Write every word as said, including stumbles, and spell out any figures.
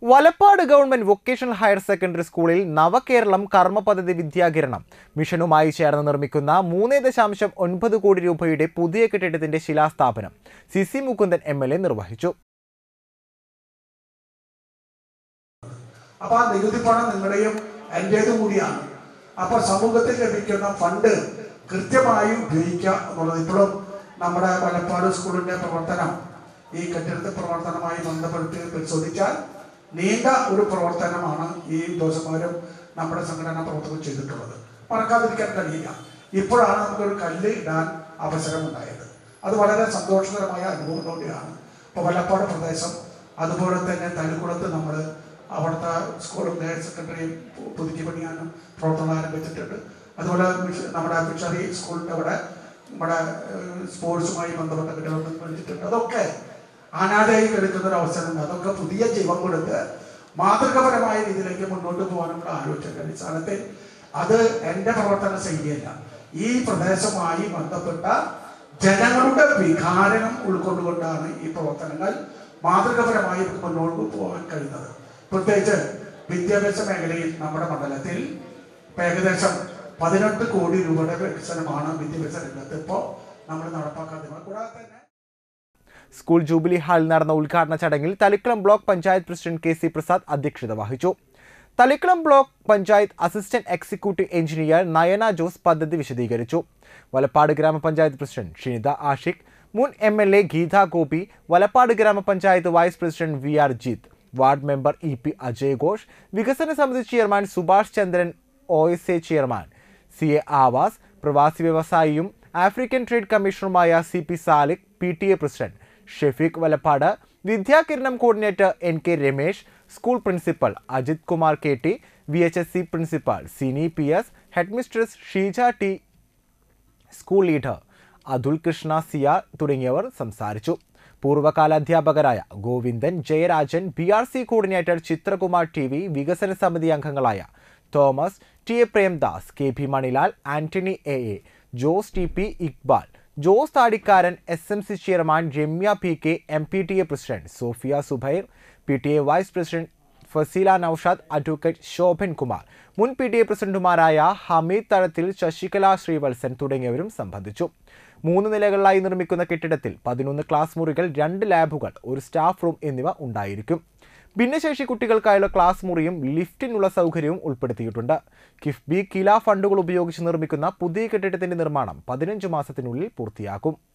Valappad government vocational higher secondary സ്കൂളിൽ നവകേരളം കർമ്മ പദ്ധതി വിദ്യാകിരണം മിഷനുമായി ചേർന്ന് നിർമ്മിക്കുന്ന മൂന്ന് ദശാംശം ഒൻപത് കോടി രൂപയുടെ പുതിയ കെട്ടിടത്തിന്റെ ശിലാസ്ഥാപനം C C Mukundan M L A നിർവഹിച്ചു. അപ്പോൾ ആ നികുതി പണം നിങ്ങളുടെയും എൻ്റേതും കൂടിയാണ്. അപ്പോൾ സമൂഹത്തിൽ ലഭിക്കുന്ന ഫണ്ട് കൃത്യമായി ഉപയോഗിക്കുക എന്നുള്ളത് ഇപ്പോഴും നമ്മുടെ വലപ്പാട് സ്കൂളിൻ്റെ പ്രവർത്തനം ഈ കെട്ടിടത്തെ പ്രവർത്തനമായി ബന്ധപ്പെടുത്തി പരിശോധിച്ചാൽ നീണ്ട ഒരു പ്രവർത്തനമാണ് ഈ ഉദ്യോഗസ്ഥന്മാരും നമ്മുടെ സംഘടനാ പ്രവർത്തകരും ചെയ്തിട്ടുള്ളത്. മറക്കാതിരിക്കാൻ കഴിയില്ല. ഇപ്പോഴാണ് നമുക്കൊരു കല്ല് ഇടാൻ അവസരമുണ്ടായത്. അത് വളരെ സന്തോഷകരമായ അനുഭവം കൂടിയാണ്. ഇപ്പോൾ വലപ്പാട് പ്രദേശം അതുപോലെ തന്നെ തലക്കുളത്ത് നമ്മൾ അവിടുത്തെ സ്കൂളും ഹയർ സെക്കൻഡറിയും പുതുക്കി പണിയാനും പ്രവർത്തനം ആരംഭിച്ചിട്ടുണ്ട്. അതുപോലെ നമ്മുടെ ഫിഷറി സ്കൂളിൻ്റെ അവിടെ നമ്മുടെ സ്പോർട്സുമായി ബന്ധപ്പെട്ട കെട്ടിടങ്ങൾ പഠിച്ചിട്ടുണ്ട്. അതൊക്കെ അനാഥയായി കിടക്കുന്ന ഒരു അവസരമുണ്ട്. അതൊക്കെ പുതിയ ജീവൻ കൊടുത്ത് മാതൃകപരമായ രീതിയിലേക്ക് മുന്നോട്ട് പോകാനുള്ള ആലോചന അടിസ്ഥാനത്തിൽ അത് എൻ്റെ പ്രവർത്തന ശൈലിയല്ല, ഈ പ്രദേശവുമായി ബന്ധപ്പെട്ട ജനങ്ങളുടെ വികാരം ഉൾക്കൊണ്ടുകൊണ്ടാണ് ഈ പ്രവർത്തനങ്ങൾ മാതൃകപരമായി മുന്നോട്ട് പോകാൻ കഴിയുന്നത്. പ്രത്യേകിച്ച് വിദ്യാഭ്യാസ മേഖലയിൽ നമ്മുടെ മണ്ഡലത്തിൽ ഏകദേശം പതിനെട്ട് കോടി രൂപയുടെ വികസനമാണ് വിദ്യാഭ്യാസ രംഗത്ത് ഇപ്പോൾ നമ്മൾ നടപ്പാക്കുന്നത്. കൂടാതെ തന്നെ സ്കൂൾ ജൂബിലി ഹാളിൽ നടന്ന ഉദ്ഘാടന ചടങ്ങിൽ Thalikulam block panchayat president K C Prasad അധ്യക്ഷത വഹിച്ചു. Thalikulam block panchayat assistant executive engineer Nayana Jose പദ്ധതി വിശദീകരിച്ചു. വലപ്പാട് ഗ്രാമപഞ്ചായത്ത് പ്രസിഡന്റ് ഷിനിത ആഷിഖ്, മുൻ M L A Geetha Gopi, Valappad grama panchayat vice president V R Jeeth, ward member E P Ajay Ghosh, വികസന സമിതി chairman Subhash Chandran, O S A chairman C A Avas, പ്രവാസി വ്യവസായിയും ആഫ്രിക്കൻ ട്രേഡ് കമ്മീഷണറുമായ C P Salik, P T A president Shafeeq Valappad, Vidyakiranam coordinator N K Ramesh, school principal Ajith Kumar K T, V H S C principal Sini P S, head mistress Sheeja T, school leader Athul Krishna സിയാർ തുടങ്ങിയവർ സംസാരിച്ചു. പൂർവ്വകാല അധ്യാപകരായ Govindan, Jayarajan, B R C coordinator Chithrakumar T V, വികസന സമിതി അംഗങ്ങളായ Thomas, T A Premdas, K P Manilal, Antony A A, Jose T P, Iqbal, Jose Thadikkaran, S M C chairman Ramya P K, M P T A president Sophia Zubair, P T A vice president Fasila Naushad, advocate Shobhan Kumar, മുൻ P T A പ്രസിഡന്റുമാരായ ഹമീദ് തഴത്തിൽ, ശശികല ശ്രീവത്സൻ തുടങ്ങിയവരും സംബന്ധിച്ചു. മൂന്ന് നിലകളിലായി നിർമ്മിക്കുന്ന കെട്ടിടത്തിൽ പതിനൊന്ന് ക്ലാസ് മുറികൾ, രണ്ട് ലാബുകൾ, ഒരു സ്റ്റാഫ് റൂം എന്നിവ ഉണ്ടായിരിക്കും. ഭിന്നശേഷി കുട്ടികൾക്കായുള്ള ക്ലാസ് മുറിയും ലിഫ്റ്റിനുള്ള സൗകര്യവും ഉൾപ്പെടുത്തിയിട്ടുണ്ട്. കിഫ്ബി, കില ഫണ്ടുകൾ ഉപയോഗിച്ച് നിർമ്മിക്കുന്ന പുതിയ കെട്ടിടത്തിന്റെ നിർമ്മാണം പതിനഞ്ച് മാസത്തിനുള്ളിൽ പൂർത്തിയാക്കും.